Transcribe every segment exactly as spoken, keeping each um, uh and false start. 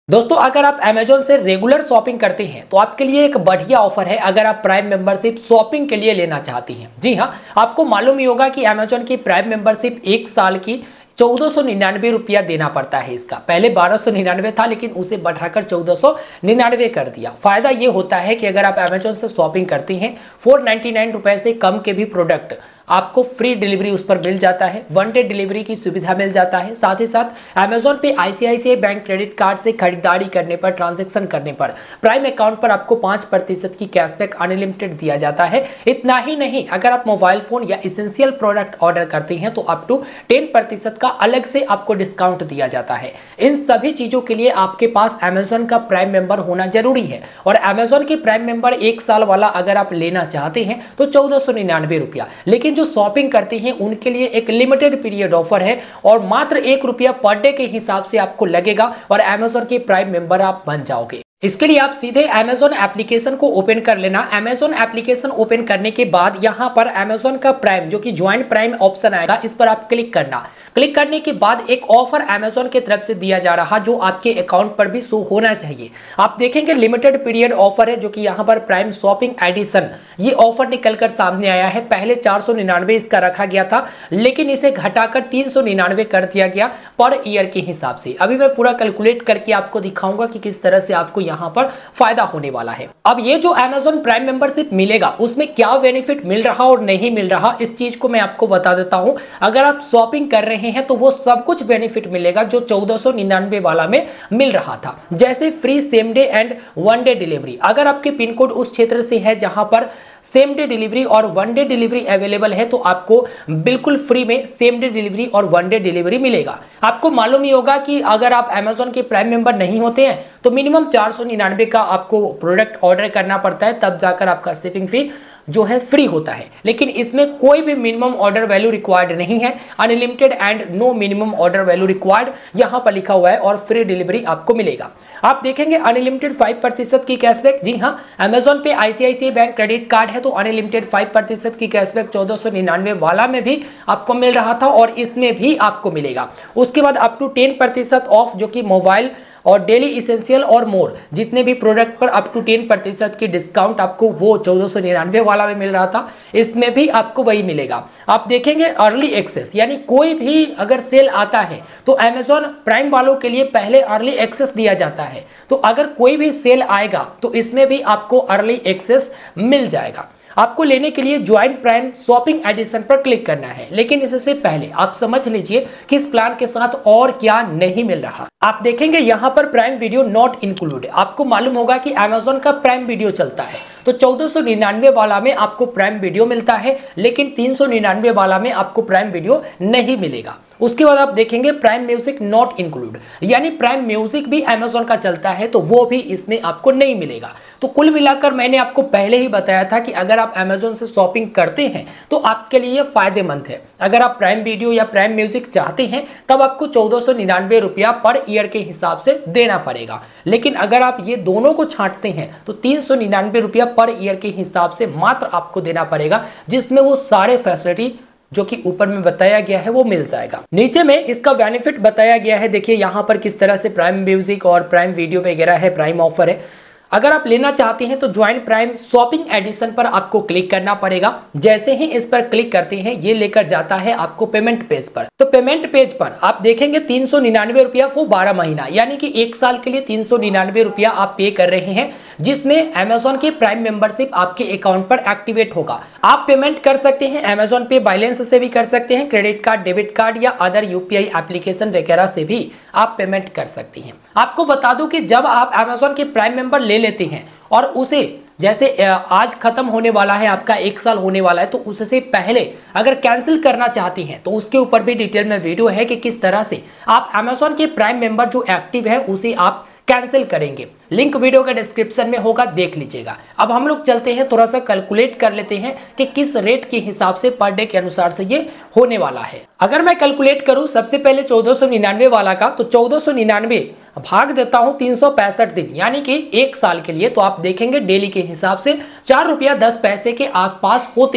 दोस्तों अगर आप Amazon से रेगुलर शॉपिंग करते हैं तो आपके लिए एक बढ़िया ऑफर है अगर आप प्राइम मेंबरशिप शॉपिंग के लिए लेना चाहती हैं। जी हाँ, आपको मालूम ही होगा कि Amazon की प्राइम मेंबरशिप एक साल की चौदह सौ निन्यानवे रुपया देना पड़ता है। इसका पहले बारह सौ निन्यानवे था लेकिन उसे बढ़ाकर चौदह सौ निन्यानवे कर दिया। फायदा ये होता है कि अगर आप Amazon से शॉपिंग करती हैं फोर नाइन्टी नाइन रुपए से कम के भी प्रोडक्ट आपको फ्री डिलीवरी उस पर मिल जाता है, वन डे डिलीवरी की सुविधा मिल जाता है। साथ ही साथ Amazon पे आईसीआईसीआई बैंक क्रेडिट कार्ड से खरीदारी करने पर, ट्रांजैक्शन करने पर प्राइम अकाउंट पर आपको पाँच प्रतिशत की कैशबैक अनलिमिटेड दिया जाता है। इतना ही नहीं, अगर आप मोबाइल फोन या इसेंशियल प्रोडक्ट ऑर्डर करते हैं तो अप टू टेन प्रतिशत का अलग से आपको डिस्काउंट दिया जाता है। इन सभी चीजों के लिए आपके पास Amazon का प्राइम मेंबर होना जरूरी है। और Amazon के प्राइम मेंबर एक साल वाला अगर आप लेना चाहते हैं तो चौदह सौ निन्यानवे रुपया, लेकिन जो शॉपिंग करते हैं उनके लिए एक लिमिटेड पीरियड ऑफर है और मात्र एक रुपया पर डे के हिसाब से आपको लगेगा और Amazon के प्राइम मेंबर आप बन जाओगे। इसके लिए आप सीधे Amazon एप्लीकेशन को ओपन कर लेना। Amazon एप्लीकेशन ओपन करने के बाद यहाँ पर Amazon का प्राइम जो कि ज्वाइंट प्राइम ऑप्शन आएगा, इस पर आप क्लिक करना। क्लिक करने के बाद एक ऑफर Amazon की तरफ से दिया जा रहा जो आपके अकाउंट पर भी शो होना चाहिए। आप देखेंगे लिमिटेड पीरियड ऑफर है जो कि यहाँ पर प्राइम शॉपिंग एडिशन ये ऑफर निकलकर सामने आया है। पहले चार सौ निन्यानवे इसका रखा गया था लेकिन इसे घटाकर तीन सौ निन्यानवे कर दिया गया पर ईयर के हिसाब से। अभी मैं पूरा कैलकुलेट करके आपको दिखाऊंगा कि किस तरह से आपको यहाँ पर फायदा होने वाला है। अब ये जो Amazon प्राइम मेंबरशिप मिलेगा उसमें क्या बेनिफिट मिल रहा और नहीं मिल रहा, इस चीज को मैं आपको बता देता हूं। अगर आप शॉपिंग कर रहे हैं तो वो सब कुछ बेनिफिट मिलेगा जो चौदह सौ निन्यानवे वाला में मिल रहा था, जैसे free same day and one day delivery. अगर आपके पिन कोड उस क्षेत्र से है जहां पर सेम डे डिलीवरी और वन डे डिलीवरी अवेलेबल है तो आपको बिल्कुल फ्री में सेम डे डिलीवरी और वन डे डिलीवरी मिलेगा। आपको मालूम ही होगा कि अगर आप Amazon के प्राइम मेंबर नहीं होते हैं तो मिनिमम चार सौ निन्यानवे का आपको प्रोडक्ट ऑर्डर करना पड़ता है, तब जाकर आपका शिपिंग फी जो है फ्री होता है। लेकिन इसमें कोई भी मिनिमम ऑर्डर वैल्यू रिक्वायर्ड नहीं है, unlimited and no minimum order value required यहाँ पर लिखा हुआ है और फ्री डिलीवरी आपको मिलेगा। आप देखेंगे अनलिमिटेड फाइव प्रतिशत की कैशबैक। जी हाँ, Amazon पे आईसीआईसीआई बैंक क्रेडिट कार्ड है तो अनलिमिटेड फाइव प्रतिशत की कैशबैक चौदह सौ निन्यानवे वाला में भी आपको मिल रहा था और इसमें भी आपको मिलेगा। उसके बाद अप टू टेन प्रतिशत ऑफ जो कि मोबाइल और डेली इसेंशियल और मोर जितने भी प्रोडक्ट पर अप टू टेन प्रतिशत की डिस्काउंट आपको वो चौदह सौ निन्यानवे वाला में मिल रहा था, इसमें भी आपको वही मिलेगा। आप देखेंगे अर्ली एक्सेस, यानी कोई भी अगर सेल आता है तो Amazon प्राइम वालों के लिए पहले अर्ली एक्सेस दिया जाता है, तो अगर कोई भी सेल आएगा तो इसमें भी आपको अर्ली एक्सेस मिल जाएगा। आपको लेने के लिए ज्वाइंट प्राइम शॉपिंग एडिशन पर क्लिक करना है, लेकिन इससे पहले आप समझ लीजिए कि इस प्लान के साथ और क्या नहीं मिल रहा। आप देखेंगे यहाँ पर प्राइम वीडियो नॉट इंक्लूडेड। आपको मालूम होगा कि Amazon का प्राइम वीडियो चलता है तो चौदह सौ निन्यानवे वाला में आपको प्राइम वीडियो मिलता है लेकिन तीन सौ निन्यानवे वाला में आपको प्राइम वीडियो नहीं मिलेगा। उसके बाद आप देखेंगे प्राइम म्यूजिक नॉट इंक्लूड, यानी प्राइम म्यूजिक भी Amazon का चलता है तो वो भी इसमें आपको नहीं मिलेगा। तो कुल मिलाकर मैंने आपको पहले ही बताया था कि अगर आप Amazon से शॉपिंग करते हैं तो आपके लिए फायदेमंद है। अगर आप प्राइम वीडियो या प्राइम म्यूजिक चाहते हैं तब आपको चौदह सौ निन्यानवे रुपया पर ईयर के हिसाब से देना पड़ेगा, लेकिन अगर आप ये दोनों को छांटते हैं तो तीन सौ निन्यानवे रुपया पर ईयर के हिसाब से मात्र आपको देना पड़ेगा, जिसमें वो सारे फैसिलिटी जो कि ऊपर में बताया गया है वो मिल जाएगा। नीचे में इसका बेनिफिट बताया गया है, देखिए यहाँ पर किस तरह से प्राइम म्यूजिक और प्राइम वीडियो वगैरह है, प्राइम ऑफर है। अगर आप लेना चाहते हैं तो ज्वाइंट प्राइम शॉपिंग एडिशन पर आपको क्लिक करना पड़ेगा। जैसे ही इस पर क्लिक करते हैं ये लेकर जाता है आपको पेमेंट पेज पर। तो पेमेंट पेज पर आप देखेंगे तीन सौ निन्यानवे रुपया फॉर बारह महीना, यानी कि एक साल के लिए तीन सौ निन्यानवे रुपया आप पे कर रहे हैं, जिसमें Amazon की प्राइम मेंबरशिप आपके अकाउंट पर एक्टिवेट होगा। आप पेमेंट कर सकते हैं Amazon पे बैलेंस से भी कर सकते हैं, क्रेडिट कार्ड, डेबिट कार्ड या अदर यूपीआई एप्लीकेशन वगैरह से भी आप पेमेंट कर सकती हैं। आपको बता दूं कि जब आप Amazon के प्राइम मेंबर ले लेते हैं और उसे जैसे आज खत्म होने वाला है, आपका एक साल होने वाला है, तो उससे पहले अगर कैंसिल करना चाहती हैं तो उसके ऊपर भी डिटेल में वीडियो है कि किस तरह से आप Amazon के प्राइम मेंबर जो एक्टिव है उसे आप कैंसिल करेंगे। लिंक वीडियो का डिस्क्रिप्शन में होगा, देख लीजिएगा। अब हम लोग चलते हैं, थोड़ा सा कैलकुलेट कर लेते हैं कि किस रेट के हिसाब से पर डे के अनुसार से ये होने वाला है। अगर मैं कैलकुलेट करूं सबसे पहले चौदह सौ निन्यानवे वाला का, तो चौदह सौ निन्यानवे भाग देता हूं तीन सौ पैंसठ दिन यानी कि एक साल के लिए, तो आप देखेंगे डेली के हिसाब से चार रुपया दस पैसे के आसपास होते हैं।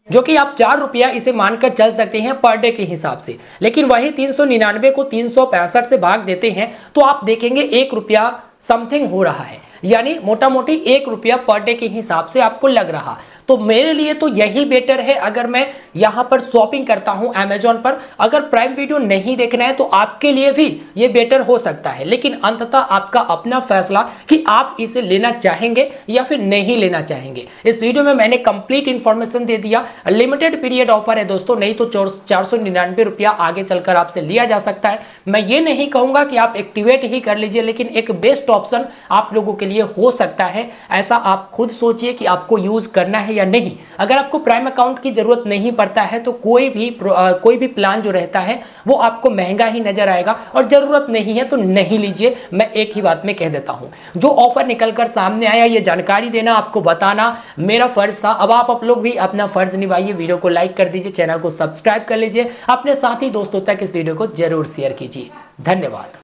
जो कि आप चार रुपया इसे मानकर चल सकते हैं पर डे के हिसाब से। लेकिन वही तीन सौ निन्यानवे को तीन सौ पैंसठ से भाग देते हैं तो आप देखेंगे एक रुपया समथिंग हो रहा है, यानी मोटा मोटी एक रुपया पर डे के हिसाब से आपको लग रहा। तो मेरे लिए तो यही बेटर है अगर मैं यहां पर शॉपिंग करता हूं अमेजॉन पर। अगर प्राइम वीडियो नहीं देखना है तो आपके लिए भी ये बेटर हो सकता है, लेकिन अंततः आपका अपना फैसला कि आप इसे लेना चाहेंगे या फिर नहीं लेना चाहेंगे। इस वीडियो में मैंने कंप्लीट इंफॉर्मेशन दे दिया। लिमिटेड पीरियड ऑफर है दोस्तों, नहीं तो चार सौ निन्यानवे रुपया आगे चलकर आपसे लिया जा सकता है। मैं ये नहीं कहूंगा कि आप एक्टिवेट ही कर लीजिए, लेकिन एक बेस्ट ऑप्शन आप लोगों के लिए हो सकता है। ऐसा आप खुद सोचिए कि आपको यूज करना है या नहीं। अगर आपको प्राइम अकाउंट की जरूरत नहीं पड़ता है तो कोई भी आ, कोई भी प्लान जो रहता है वो आपको महंगा ही नजर आएगा, और जरूरत नहीं है तो नहीं लीजिए। मैं एक ही बात में कह देता हूं, जो ऑफर निकलकर सामने आया ये जानकारी देना, आपको बताना मेरा फर्ज था। अब आप, आप लोग भी अपना फर्ज निभाइए, वीडियो को लाइक कर दीजिए, चैनल को सब्सक्राइब कर लीजिए, अपने साथी दोस्तों तक इस वीडियो को जरूर शेयर कीजिए। धन्यवाद।